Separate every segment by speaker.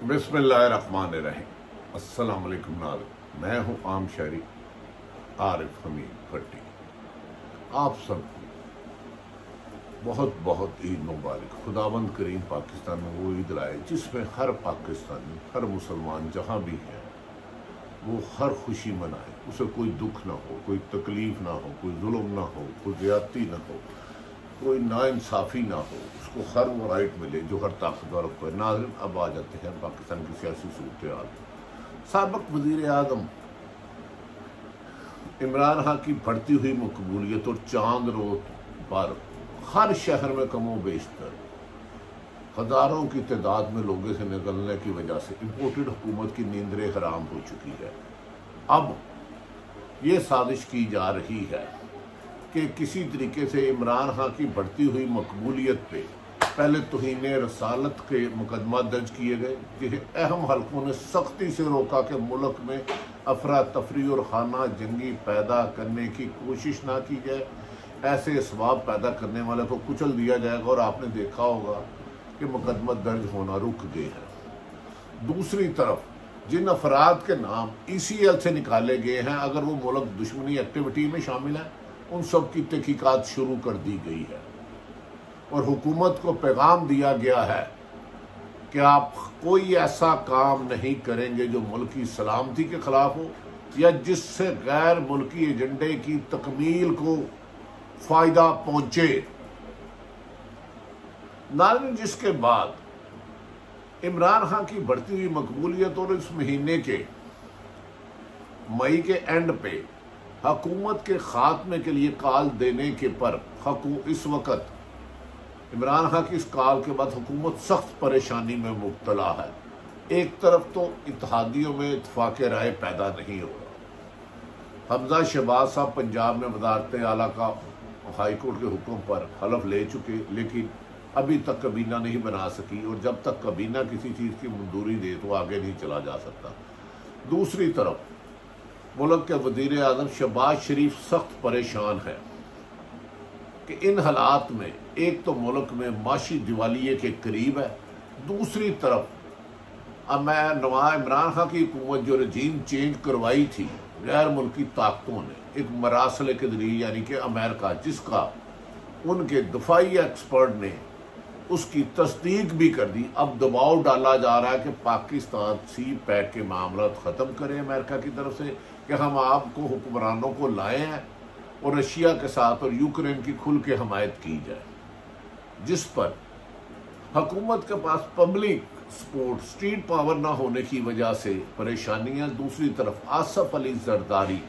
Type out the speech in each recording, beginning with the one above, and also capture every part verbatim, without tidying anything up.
Speaker 1: बिस्मिल्लाहिर्रहमानिर्रहीम। अस्सलाम वालेकुम नाज़रीन, मैं हूँ आम शहरी आरिफ हमीद भट्टी। आप सबको बहुत बहुत ईद मुबारक। खुदावंद करीम पाकिस्तान में वो ईद लाए जिसमें हर पाकिस्तानी, हर मुसलमान जहाँ भी है वो हर खुशी मनाए, उसे कोई दुख ना हो, कोई तकलीफ ना हो, कोई जुल्म ना हो, कोई ज़्यादती ना हो, कोई नाइंसाफ़ी ना हो, उसको हर वो राइट मिले जो हर ताकतवर को है। नाज़रीन, अब आ जाते हैं पाकिस्तान की सियासी सूरत हाल। साबिक़ वज़ीर आज़म इमरान खान की बढ़ती हुई मकबूलियत और चांद रोज पर हर शहर में कमो बेशतर हज़ारों की तादाद में लोगों से निकलने की वजह से इम्पोर्टेड हुकूमत की नींदरें हराम हो चुकी है। अब ये साजिश की जा रही है कि किसी तरीके से इमरान खान की बढ़ती हुई मकबूलियत पे पहले तौहीन रसालत के मुकदमा दर्ज किए गए, जिन्हें अहम हलकों ने सख्ती से रोका कि मुल्क में अफरा तफरी और खाना जंगी पैदा करने की कोशिश ना की जाए, ऐसे असबाब पैदा करने वाले को कुचल दिया जाएगा। और आपने देखा होगा कि मुकदमा दर्ज होना रुक गए हैं। दूसरी तरफ जिन अफराद के नाम ई सी एल से निकाले गए हैं, अगर वो मुल्क दुश्मनी एक्टिविटी में शामिल है, उन सब की तहकीकात शुरू कर दी गई है और हुकूमत को पैगाम दिया गया है कि आप कोई ऐसा काम नहीं करेंगे जो मुल्की सलामती के खिलाफ हो या जिससे गैर मुल्की एजेंडे की तकमील को फायदा पहुंचे। नाज़रीन, जिसके बाद इमरान खान की बढ़ती हुई मकबूलियत और इस महीने के मई के एंड पे हुकूमत के खात्मे के लिए कॉल देने के पर इस वक्त इमरान खान की इस कॉल के बाद हुकूमत सख्त परेशानी में मुब्तला है। एक तरफ तो इत्तेहादियों में इत्तफाक राय पैदा नहीं हो रहा। हमजा शहबाज साहब पंजाब में वज़ारत आला का हाई कोर्ट के हुक्म पर हलफ ले चुके, लेकिन अभी तक कबीना नहीं बना सकी, और जब तक कबीना किसी चीज़ की मंजूरी दे तो आगे नहीं चला जा सकता। दूसरी तरफ मुल्क के वज़ीर आज़म शहबाज शरीफ सख्त परेशान है कि इन हालात में एक तो मुल्क में माशी दिवालिये के करीब है, दूसरी तरफ अब मैं नवा इमरान खान की हुकूमत जो रजीम चेंज करवाई थी गैर मुल्की ताकतों ने एक मरासले के जरिए, यानी कि अमेरिका, जिसका उनके दफाई एक्सपर्ट ने उसकी तस्दीक भी कर दी। अब दबाव डाला जा रहा है कि पाकिस्तान सी पैक के मामला ख़त्म करें अमेरिका की तरफ से, कि हम आपको हुक्मरानों को लाए हैं और रशिया के साथ और यूक्रेन की खुल के हमायत की जाए, जिस पर हुकूमत के पास पब्लिक सपोर्ट, स्ट्रीट पावर ना होने की वजह से परेशानियां। दूसरी तरफ आसफ अली जरदारी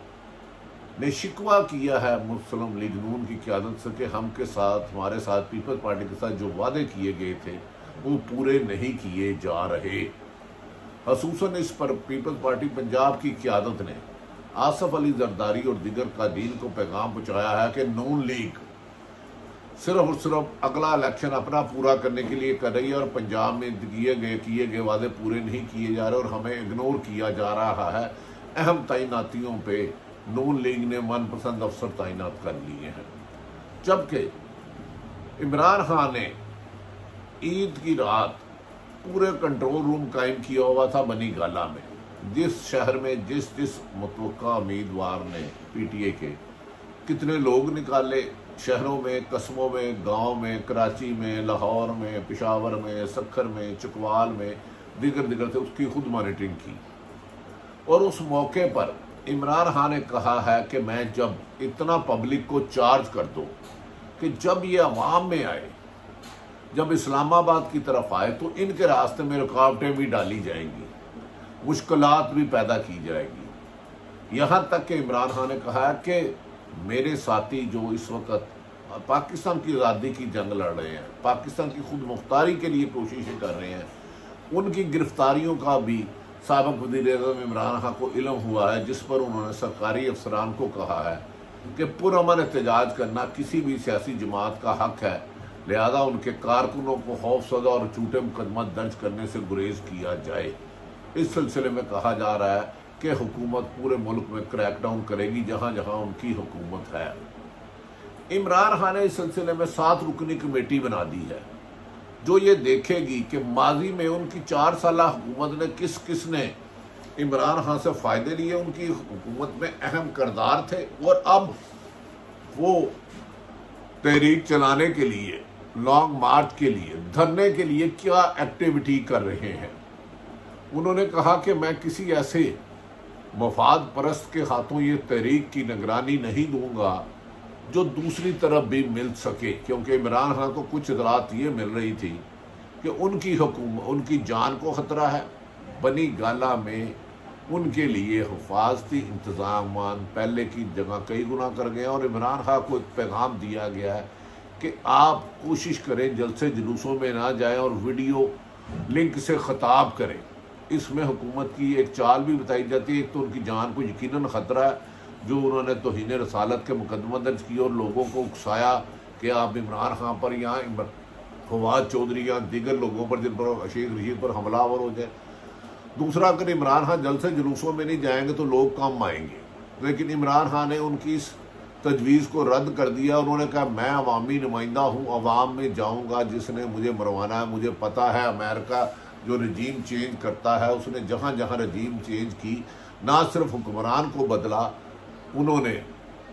Speaker 1: ने शिकवा किया है मुस्लिम लीग नून की क़यादत से कि हम के साथ, हमारे साथ, पीपल्स पार्टी के साथ जो वादे किए गए थे वो पूरे नहीं किए जा रहे। खसूसन इस पर पीपल्स पार्टी पंजाब की क़यादत ने आसफ अली जरदारी और दिगर कादीन को पैगाम पहुंचाया है कि नून लीग सिर्फ और सिर्फ अगला इलेक्शन अपना पूरा करने के लिए कर रही है और पंजाब में किए गए किए गए वादे पूरे नहीं किए जा रहे और हमें इग्नोर किया जा रहा है। अहम तैनातियों पे नून लीग ने मनपसंद अफसर तैनात कर लिए हैं, जबकि इमरान खान ने ईद की रात पूरे कंट्रोल रूम कायम किया हुआ था बनी गाला में, जिस शहर में जिस जिस मुतवक्का उम्मीदवार ने पी टी ए के कितने लोग निकाले, शहरों में, कस्बों में, गांव में, कराची में, लाहौर में, पेशावर में, सक्खर में, चकवाल में, दिगर दिगर से उसकी खुद मॉनिटरिंग की। और उस मौके पर इमरान खान ने कहा है कि मैं जब इतना पब्लिक को चार्ज कर दूं कि जब ये अवाम में आए, जब इस्लामाबाद की तरफ आए तो इनके रास्ते में रुकावटें भी डाली जाएंगी, मुश्किलात भी पैदा की जाएगी। यहाँ तक कि इमरान खान ने कहा है कि मेरे साथी जो इस वक्त पाकिस्तान की आज़ादी की जंग लड़ रहे हैं, पाकिस्तान की खुद मुख्तारी के लिए कोशिशें कर रहे हैं, उनकी गिरफ्तारियों का भी साबिक़ वज़ीर-ए-आज़म इमरान खान को इल्म हुआ है, जिस पर उन्होंने सरकारी अफसरान को कहा है कि पुरअमन एहतजाज करना किसी भी सियासी जमात का हक है, लिहाजा उनके कारकुनों को खौफसदा और झूठे मुकदमा दर्ज करने से गुरेज किया जाए। इस सिलसिले में कहा जा रहा है कि हुकूमत पूरे मुल्क में क्रैकडाउन करेगी जहां जहां उनकी हुकूमत है। इमरान खान ने इस सिलसिले में सात रुकनी कमेटी बना दी है जो ये देखेगी कि माजी में उनकी चार साल हुकूमत ने किस किस ने इमरान खान से फ़ायदे लिए, उनकी हुकूमत में अहम किरदार थे, और अब वो तहरीक चलाने के लिए, लॉन्ग मार्च के लिए, धरने के लिए क्या एक्टिविटी कर रहे हैं। उन्होंने कहा कि मैं किसी ऐसे मफाद परस्त के हाथों ये तहरीक की निगरानी नहीं दूंगा जो दूसरी तरफ भी मिल सके, क्योंकि इमरान खान को कुछ इतलात ये मिल रही थी कि उनकी हुकूमत, उनकी जान को ख़तरा है। बनी गाला में उनके लिए हिफाजती इंतजाम पहले की जगह कई गुना कर गए, और इमरान खान को एक पैगाम दिया गया है कि आप कोशिश करें जलसे जुलूसों में ना जाएं और वीडियो लिंक से ख़ताब करें। इसमें हुकूमत की एक चाल भी बताई जाती है। एक तो उनकी जान को यकीनन ख़तरा है, जो उन्होंने तौहीन रसालत के मुकदमा दर्ज किया और लोगों को उकसाया कि आप इमरान खान पर या फवाद चौधरी या दीगर लोगों पर जिन पर शेख रशीद पर हमलावर हो जाए। दूसरा, अगर इमरान खान जलसे जुलूसों में नहीं जाएंगे तो लोग कम आएंगे, लेकिन इमरान खान ने उनकी इस तजवीज़ को रद्द कर दिया। उन्होंने कहा मैं अवामी नुमाइंदा हूँ, अवाम में जाऊँगा जिसने मुझे मरवाना है। मुझे पता है अमेरिका जो रजीम चेंज करता है, उसने जहाँ जहाँ रजीम चेंज की, ना सिर्फ हुक्मरान को बदला, उन्होंने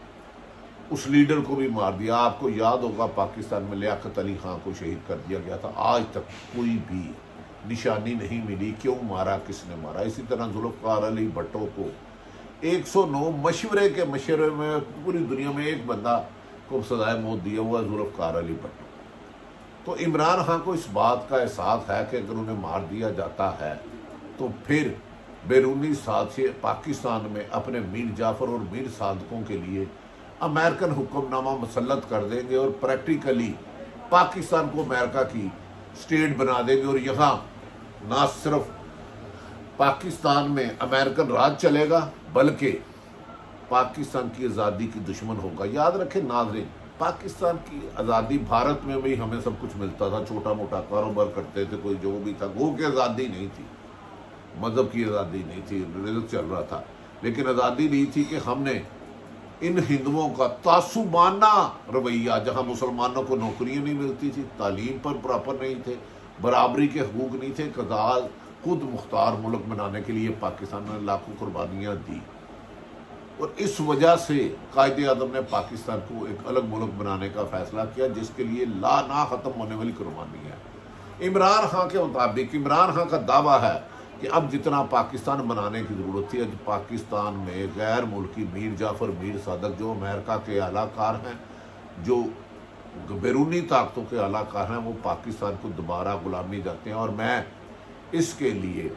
Speaker 1: उस लीडर को भी मार दिया। आपको याद होगा पाकिस्तान में लियाकत अली खान को शहीद कर दिया गया था, आज तक कोई भी निशानी नहीं मिली क्यों मारा, किसने मारा। इसी तरह जुल्फ़िकार अली भट्टो को एक सौ नौ मशवरे के मशवरे में पूरी दुनिया में एक बंदा को सजाए मौत दिया हुआ जुल्फ़िकार अली भट्टो। तो इमरान खान को इस बात का एहसास है कि अगर उन्हें मार दिया जाता है तो फिर बैरूनी साथी पाकिस्तान में अपने मीर जाफर और मीर सादकों के लिए अमेरिकन हुक्मनामा मुसल्लत कर देंगे और प्रैक्टिकली पाकिस्तान को अमेरिका की स्टेट बना देंगे, और यहाँ ना सिर्फ पाकिस्तान में अमेरिकन राज चलेगा बल्कि पाकिस्तान की आज़ादी की दुश्मन होगा। याद रखें नाज़रीन, पाकिस्तान की आज़ादी, भारत में भी हमें सब कुछ मिलता था, छोटा मोटा कारोबार करते थे, कोई जो भी था, वो की आज़ादी नहीं थी, मजहब की आज़ादी नहीं थी, रिज़्क चल रहा था, लेकिन आज़ादी नहीं थी कि हमने इन हिंदुओं का तासुबाना रवैया, जहाँ मुसलमानों को नौकरियाँ नहीं मिलती थी, तालीम पर प्रॉपर नहीं थे, बराबरी के हकूक नहीं थे, कदाल खुद मुख्तार मुल्क बनाने के लिए पाकिस्तान ने लाखों कुर्बानियाँ दी, और इस वजह से कायदे आज़म ने पाकिस्तान को एक अलग मुल्क बनाने का फैसला किया, जिसके लिए ला ना ख़त्म होने वाली कुर्बानी है। इमरान खान के मुताबिक, इमरान खान का दावा है कि अब जितना पाकिस्तान बनाने की ज़रूरत थी, आज पाकिस्तान में गैर मुल्की मीर जाफर, मीर सादक, जो अमेरिका के आलाकार हैं, जो बैरूनी ताकतों के आलाकार हैं, वो पाकिस्तान को दोबारा गुलामी जाते हैं। और मैं इसके लिए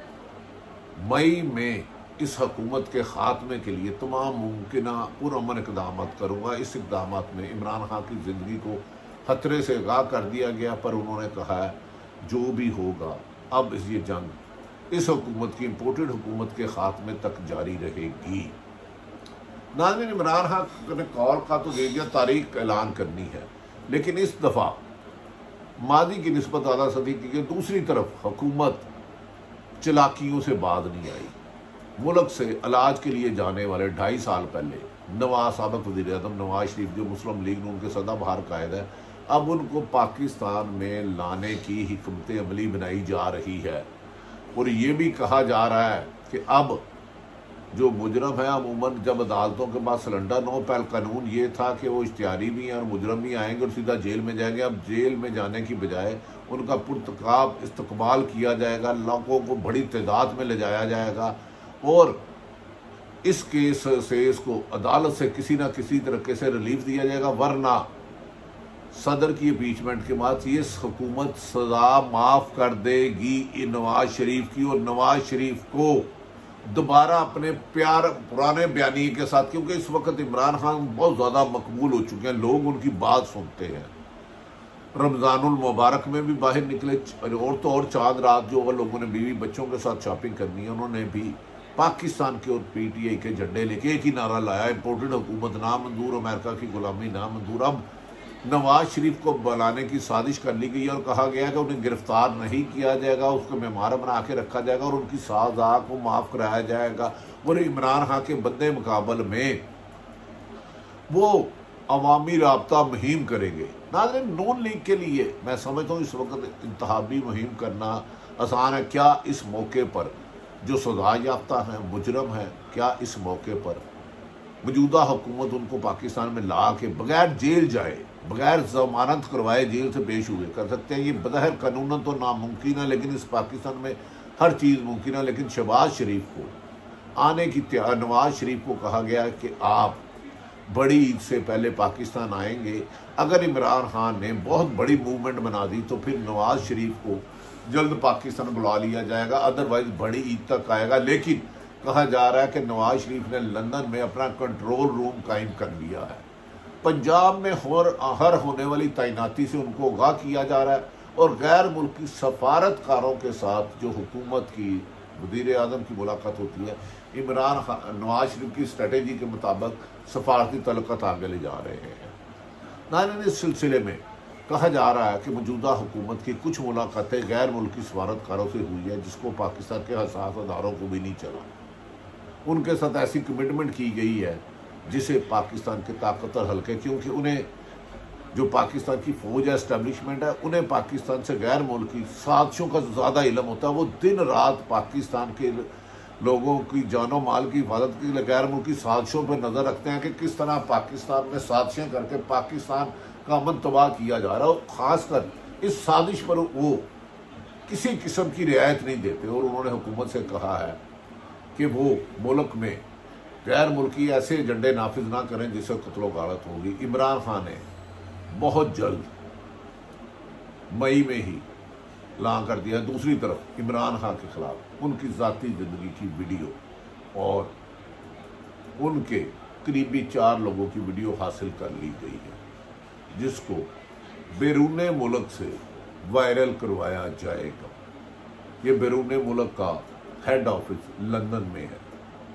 Speaker 1: मई में इस हुकूमत के ख़ात्मे के लिए तमाम मुमकिन पुरअमन इक़दाम करूँगा। इस इक़दाम में इमरान खान की ज़िंदगी को ख़तरे से आगाह कर दिया गया, पर उन्होंने कहा है जो भी होगा अब ये जंग इस हुकूमत की इम्पोर्टेड हुकूमत के ख़ात्मे तक जारी रहेगी। नाज़रीन, इमरान खान ने कॉल का तो दे दिया, तारीख ऐलान करनी है, लेकिन इस दफ़ा मादी की निस्बत ज़्यादा सदी की। दूसरी तरफ हुकूमत चलाकियों से बाज नहीं आई। मुल्क से इलाज के लिए जाने वाले ढाई साल पहले नवाज साबिक वज़ीर आज़म नवाज शरीफ, जो मुस्लिम लीग नून के सदाबहार कायद है, अब उनको पाकिस्तान में लाने की हिकमत अमली बनाई जा रही है। और ये भी कहा जा रहा है कि अब जो मुजरम है, अमूमन जब अदालतों के पास सिलेंडर नो पहल कानून ये था कि वो इश्तिहारी भी हैं और मुजरम भी आएंगे और सीधा जेल में जाएंगे। अब जेल में जाने की बजाय उनका पुरतकाब इस्तकबाल किया जाएगा, लोगों को बड़ी तादाद में ले जाया जाएगा और इस केस से इसको अदालत से किसी ना किसी तरीके से रिलीफ दिया जाएगा, वरना सदर की इम्पीचमेंट के बाद ये हुकूमत सजा माफ कर देगी नवाज शरीफ की, और नवाज शरीफ को दोबारा अपने प्यार पुराने बयानी के साथ, क्योंकि इस वक्त इमरान खान बहुत ज़्यादा मकबूल हो चुके हैं, लोग उनकी बात सुनते हैं। रमज़ानुल मुबारक में भी बाहर निकले, और तो और चांद रात जो लोगों ने बीवी बच्चों के साथ शॉपिंग करनी है, उन्होंने भी पाकिस्तान के और पीटीआई के झंडे लेके एक ही नारा लाया, इम्पोर्टेड हुकूमत ना मंजूर, अमेरिका की गुलामी ना मंजूर। अब नवाज शरीफ को बुलाने की साजिश कर ली गई और कहा गया कि उन्हें गिरफ्तार नहीं किया जाएगा, उसको मेहमान बना के रखा जाएगा और उनकी साजा को माफ़ कराया जाएगा। और इमरान खान के बदे मुकाबल में वो अवामी राब्ता मुहिम करेंगे। नाज़रीन, नून लीग के लिए मैं समझता हूँ इस वक्त इंतहाबी मुहिम करना आसान है। क्या इस मौके पर जो सजा याफ्ता हैं, मुजरम हैं, क्या इस मौके पर मौजूदा हुकूमत उनको पाकिस्तान में ला के बगैर जेल जाए, बगैर जमानत करवाए जेल से पेश हुए कर सकते हैं? ये बज़ाहिर कानूनन तो नामुमकिन है, लेकिन इस पाकिस्तान में हर चीज़ मुमकिन है। लेकिन शहबाज शरीफ को आने की तैयार, नवाज शरीफ को कहा गया कि आप बड़ी ईद से पहले पाकिस्तान आएंगे। अगर इमरान खान ने बहुत बड़ी मूवमेंट बना दी तो फिर नवाज शरीफ को जल्द पाकिस्तान बुला लिया जाएगा, अदरवाइज बड़ी ईद तक आएगा। लेकिन कहा जा रहा है कि नवाज शरीफ ने लंदन में अपना कंट्रोल रूम कायम कर लिया है। पंजाब में हर हर होने वाली तैनाती से उनको आगाह किया जा रहा है और गैर मुल्की सफारतकारों के साथ जो हुकूमत की वज़ीर आज़म की मुलाकात होती है, इमरान खान नवाज शरीफ की स्ट्रेटेजी के मुताबिक सफारती तल्लुकात आगे ले जा रहे हैं। नाज़रीन, इस सिलसिले में कहा जा रहा है कि मौजूदा हुकूमत की कुछ मुलाकातें गैर मुल्की सफारतकारों से हुई है, जिसको पाकिस्तान के हसास अदारों को भी नहीं चला। उनके साथ ऐसी कमिटमेंट की गई है जिसे पाकिस्तान के ताकतवर हल्के, क्योंकि उन्हें जो पाकिस्तान की फौज है, एस्टेब्लिशमेंट है, उन्हें पाकिस्तान से गैर मुल्की साजिशों का ज़्यादा इल्म होता है। वो दिन रात पाकिस्तान के लोगों की जानो माल की हिफाजत के लिए गैर मुल्की साजिशों पर नज़र रखते हैं कि किस तरह पाकिस्तान में साजिशें करके पाकिस्तान का अमन तबाह किया जा रहा है। और ख़ासकर इस साजिश पर वो किसी किस्म की रियायत नहीं देते और उन्होंने हुकूमत से कहा है कि वो मुल्क में गैर मुल्की ऐसे एजेंडे नाफिज ना करें जिससे कत्लो गारत होगी। इमरान खान ने बहुत जल्द मई में ही ऐलान कर दिया। दूसरी तरफ इमरान खान के खिलाफ उनकी ज़ाती ज़िंदगी की वीडियो और उनके करीबी चार लोगों की वीडियो हासिल कर ली गई है, जिसको बैरून मुल्क से वायरल करवाया जाएगा। ये बैरून मुल्क का हेड ऑफिस लंदन में है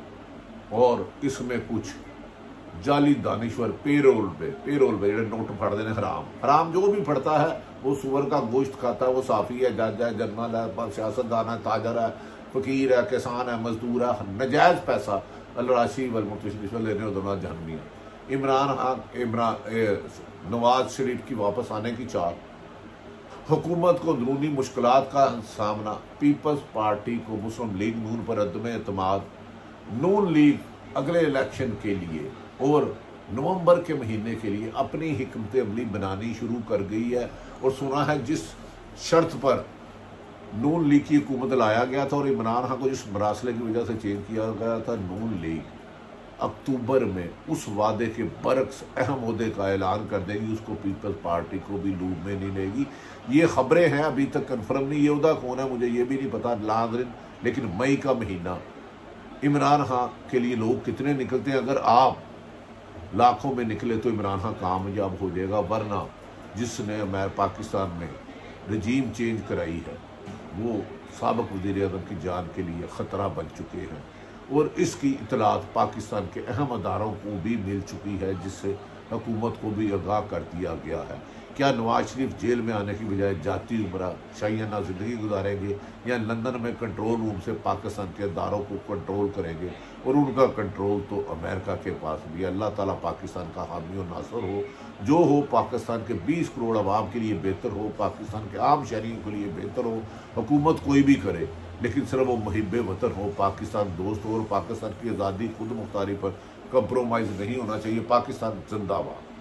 Speaker 1: और इसमें कुछ जाली दानिश्वर पेरोल पे पेरोल पे जो नोट फट देने हराम हराम जो भी फटता है वो सुअर का गोश्त खाता है। वो साफ़ी है, जज है, जनरल है, सियासतदान है, ताजर है, फकीर है, किसान है, मजदूर है, नजायज़ पैसा अल्लाशी वलमुतशरीफ लेने दोनों जहनमी है। इमरान खान इमरान नवाज शरीफ की वापस आने की चाह, हुकूमत को अंदरूनी मुश्किलात का सामना, पीपल्स पार्टी को मुस्लिम लीग नून पर अदम एतमाद, नून लीग अगले इलेक्शन के लिए और नवंबर के महीने के लिए अपनी हिकमत अमली बनानी शुरू कर गई है। और सुना है जिस शर्त पर नून लीग की हुकूमत लाया गया था और इमरान खान को जिस मरासले की वजह से चेंज किया गया था, नून लीग अक्टूबर में उस वादे के बरक्स अहम ओहदे का ऐलान कर देगी, उसको पीपल्स पार्टी को भी लूप में नहीं लेगी। ये खबरें हैं, अभी तक कन्फर्म नहीं। ये ओहदा कौन है मुझे ये भी नहीं पता नाज़रीन। लेकिन मई का महीना इमरान खान के लिए लोग कितने निकलते हैं, अगर आप लाखों में निकले तो इमरान खान कामयाब हो जाएगा। वरना जिसने मैं पाकिस्तान में रजीम चेंज कराई है वो साबिक वज़ीर आज़म की जान के लिए ख़तरा बन चुके हैं और इसकी इतलात पाकिस्तान के अहम अदारों को भी मिल चुकी है, जिससे हुकूमत को भी आगाह कर दिया गया है। क्या नवाज शरीफ जेल में आने की बजाय जाती उम्रा शाहियाना ज़िंदगी गुजारेंगे या लंदन में कंट्रोल रूम से पाकिस्तान के अदारों को कंट्रोल करेंगे? और उनका कंट्रोल तो अमेरिका के पास भी है। अल्लाह ताला पाकिस्तान का हामी और नासर हो, जो हो पाकिस्तान के बीस करोड़ अवाम के लिए बेहतर हो, पाकिस्तान के आम शहरियों के लिए बेहतर हो। हुकूमत कोई भी करे लेकिन सिर्फ वो मुहिब वतन हो, पाकिस्तान दोस्त हो और पाकिस्तान की आज़ादी खुद मुख्तारी पर कंप्रोमाइज़ नहीं होना चाहिए। पाकिस्तान जिंदाबाद।